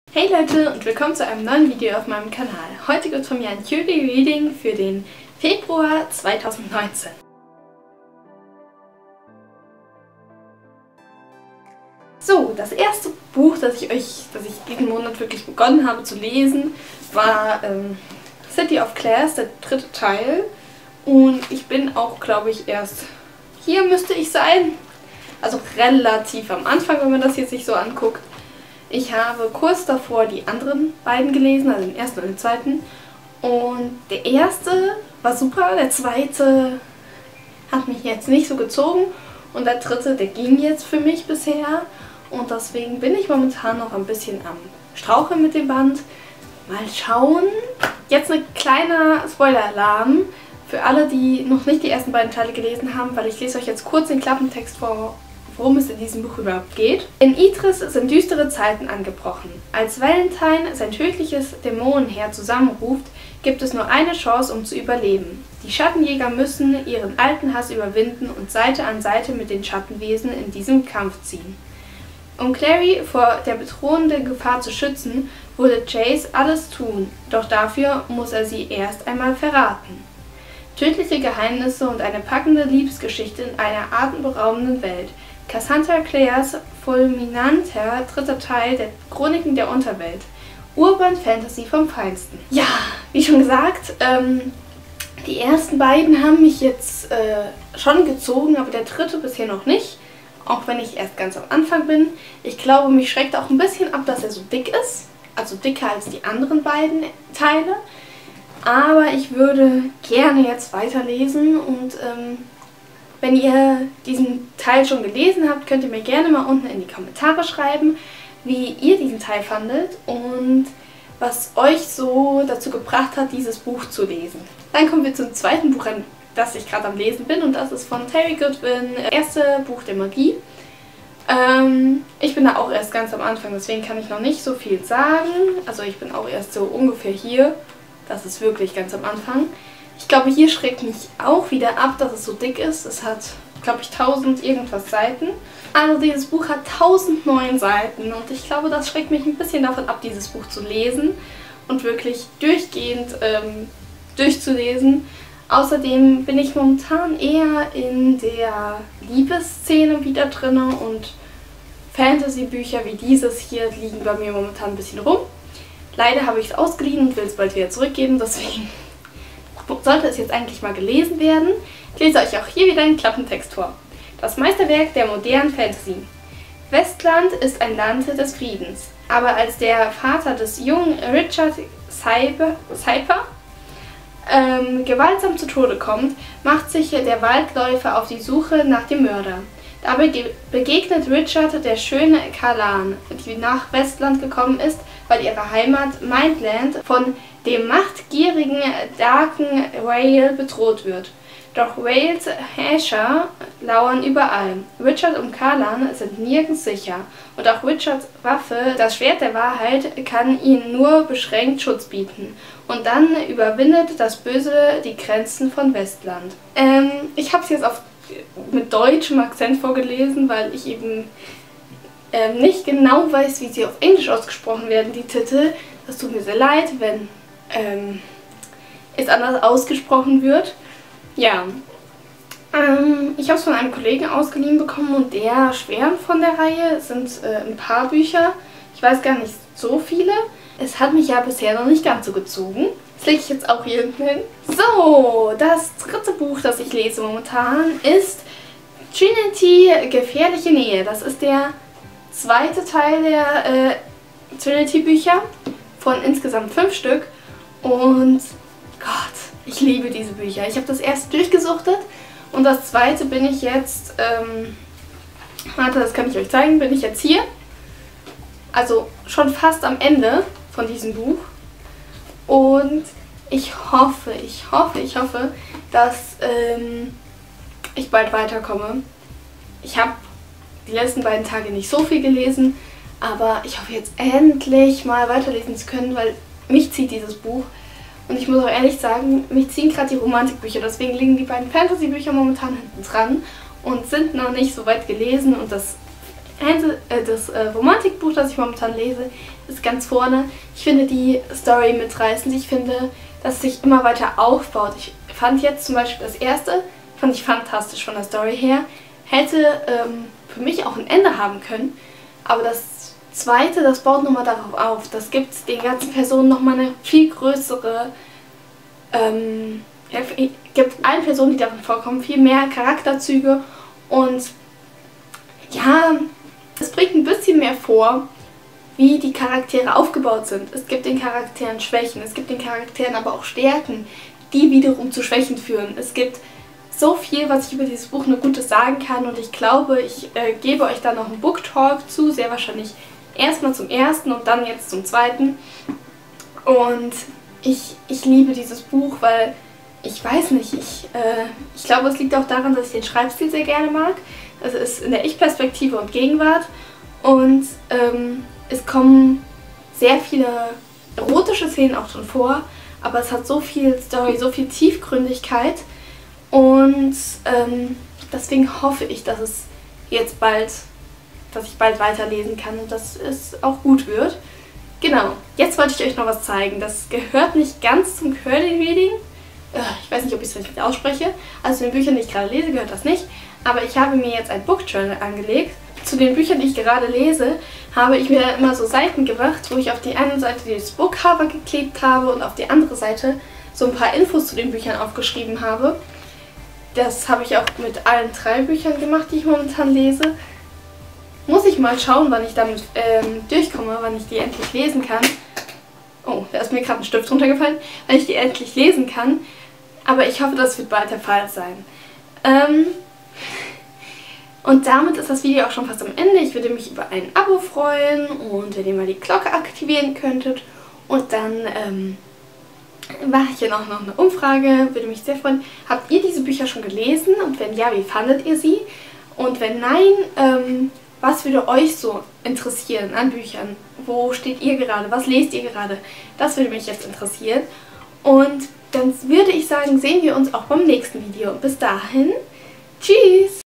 Hey Leute und willkommen zu einem neuen Video auf meinem Kanal. Heute gibt es von mir ein QB Reading für den Februar 2019. So, das erste Buch, das ich diesen Monat wirklich begonnen habe zu lesen, war City of Clairs, der dritte Teil. Und ich bin auch, glaube ich, erst hier müsste ich sein. Also relativ am Anfang, wenn man das jetzt sich so anguckt. Ich habe kurz davor die anderen beiden gelesen, also den ersten und den zweiten. Und der erste war super, der zweite hat mich jetzt nicht so gezogen. Und der dritte, der ging jetzt für mich bisher. Und deswegen bin ich momentan noch ein bisschen am Straucheln mit dem Band. Mal schauen. Jetzt ein kleiner Spoiler-Alarm für alle, die noch nicht die ersten beiden Teile gelesen haben, weil ich lese euch jetzt kurz den Klappentext vor, worum es in diesem Buch überhaupt geht. In Idris sind düstere Zeiten angebrochen. Als Valentine sein tödliches Dämonenheer zusammenruft, gibt es nur eine Chance, um zu überleben. Die Schattenjäger müssen ihren alten Hass überwinden und Seite an Seite mit den Schattenwesen in diesem Kampf ziehen. Um Clary vor der bedrohenden Gefahr zu schützen, würde Chase alles tun, doch dafür muss er sie erst einmal verraten. Tödliche Geheimnisse und eine packende Liebesgeschichte in einer atemberaubenden Welt. Cassandra Clares fulminanter dritter Teil der Chroniken der Unterwelt. Urban Fantasy vom Feinsten. Ja, wie schon gesagt, die ersten beiden haben mich jetzt schon gezogen, aber der dritte bisher noch nicht. Auch wenn ich erst ganz am Anfang bin. Ich glaube, mich schreckt auch ein bisschen ab, dass er so dick ist. Also dicker als die anderen beiden Teile. Aber ich würde gerne jetzt weiterlesen und wenn ihr diesen Teil schon gelesen habt, könnt ihr mir gerne mal unten in die Kommentare schreiben, wie ihr diesen Teil fandet und was euch so dazu gebracht hat, dieses Buch zu lesen. Dann kommen wir zum zweiten Buch, das ich gerade am Lesen bin, und das ist von Terry Goodwin, erste Buch der Magie. Ich bin da auch erst ganz am Anfang, deswegen kann ich noch nicht so viel sagen. Also ich bin auch erst so ungefähr hier. Das ist wirklich ganz am Anfang. Ich glaube, hier schreckt mich auch wieder ab, dass es so dick ist. Es hat, glaube ich, 1000 irgendwas Seiten. Also dieses Buch hat 1009 Seiten und ich glaube, das schreckt mich ein bisschen davon ab, dieses Buch zu lesen und wirklich durchgehend durchzulesen. Außerdem bin ich momentan eher in der Liebesszene wieder drin und Fantasy-Bücher wie dieses hier liegen bei mir momentan ein bisschen rum. Leider habe ich es ausgeliehen und will es bald wieder zurückgeben, deswegen sollte es jetzt eigentlich mal gelesen werden. Ich lese euch auch hier wieder den Klappentext vor. Das Meisterwerk der modernen Fantasy. Westland ist ein Land des Friedens, aber als der Vater des jungen Richard Seiper gewaltsam zu Tode kommt, macht sich der Waldläufer auf die Suche nach dem Mörder. Dabei begegnet Richard der schönen Kalan, die nach Westland gekommen ist, weil ihre Heimat Mindland von dem machtgierigen Darken Vale bedroht wird. Doch Vales Herrscher lauern überall. Richard und Kalan sind nirgends sicher. Und auch Richards Waffe, das Schwert der Wahrheit, kann ihnen nur beschränkt Schutz bieten. Und dann überwindet das Böse die Grenzen von Westland. Ich habe es jetzt mit deutschem Akzent vorgelesen, weil ich eben nicht genau weiß, wie sie auf Englisch ausgesprochen werden, die Titel. Das tut mir sehr leid, wenn es anders ausgesprochen wird. Ja, ich habe es von einem Kollegen ausgeliehen bekommen und der schwärmt von der Reihe. Es sind ein paar Bücher, ich weiß gar nicht so viele. Es hat mich ja bisher noch nicht ganz so gezogen. Das lege ich jetzt auch hier hinten hin. So, das dritte Buch, das ich lese momentan, ist Trinity Gefährliche Nähe. Das ist der zweite Teil der Trinity-Bücher von insgesamt 5 Stück. Und Gott, ich liebe diese Bücher. Ich habe das erste durchgesuchtet und das zweite bin ich jetzt, warte, das kann ich euch zeigen, bin ich jetzt hier. Also schon fast am Ende von diesem Buch. Und ich hoffe, dass ich bald weiterkomme. Ich habe die letzten beiden Tage nicht so viel gelesen, aber ich hoffe jetzt endlich mal weiterlesen zu können, weil mich zieht dieses Buch. Und ich muss auch ehrlich sagen, mich ziehen gerade die Romantikbücher, deswegen liegen die beiden Fantasy-Bücher momentan hinten dran und sind noch nicht so weit gelesen und das das Romantikbuch, das ich momentan lese, ist ganz vorne. Ich finde die Story mitreißend. Ich finde, dass es sich immer weiter aufbaut. Ich fand jetzt zum Beispiel das erste, fand ich fantastisch von der Story her. Hätte für mich auch ein Ende haben können. Aber das zweite, das baut nochmal darauf auf. Das gibt den ganzen Personen nochmal eine viel größere, gibt allen Personen, die darin vorkommen, viel mehr Charakterzüge. Und ja, es bringt ein bisschen mehr vor, wie die Charaktere aufgebaut sind. Es gibt den Charakteren Schwächen, es gibt den Charakteren aber auch Stärken, die wiederum zu Schwächen führen. Es gibt so viel, was ich über dieses Buch nur Gutes sagen kann, und ich glaube, ich gebe euch da noch einen Book Talk zu, sehr wahrscheinlich erstmal zum ersten und dann jetzt zum zweiten. Und ich liebe dieses Buch, weil ich weiß nicht, ich glaube, es liegt auch daran, dass ich den Schreibstil sehr gerne mag. Also es ist in der Ich-Perspektive und Gegenwart, und es kommen sehr viele erotische Szenen auch drin vor, aber es hat so viel Story, so viel Tiefgründigkeit, und deswegen hoffe ich, dass ich bald weiterlesen kann und dass es auch gut wird. Genau, jetzt wollte ich euch noch was zeigen. Das gehört nicht ganz zum Curly Reading. Ich weiß nicht, ob ich es richtig ausspreche. Also zu den Büchern, die ich gerade lese, gehört das nicht. Aber ich habe mir jetzt ein Book Journal angelegt. Zu den Büchern, die ich gerade lese, habe ich mir immer so Seiten gemacht, wo ich auf die eine Seite das Bookcover geklebt habe und auf die andere Seite so ein paar Infos zu den Büchern aufgeschrieben habe. Das habe ich auch mit allen 3 Büchern gemacht, die ich momentan lese. Muss ich mal schauen, wann ich damit durchkomme, wann ich die endlich lesen kann. Oh, da ist mir gerade ein Stift runtergefallen, wann ich die endlich lesen kann. Aber ich hoffe, das wird bald der Fall sein. Und damit ist das Video auch schon fast am Ende. Ich würde mich über ein Abo freuen und wenn ihr mal die Glocke aktivieren könntet. Und dann mache ich hier noch eine Umfrage, würde mich sehr freuen. Habt ihr diese Bücher schon gelesen? Und wenn ja, wie fandet ihr sie? Und wenn nein, was würde euch so interessieren an Büchern? Wo steht ihr gerade? Was lest ihr gerade? Das würde mich jetzt interessieren. Und dann würde ich sagen, sehen wir uns auch beim nächsten Video. Bis dahin, tschüss!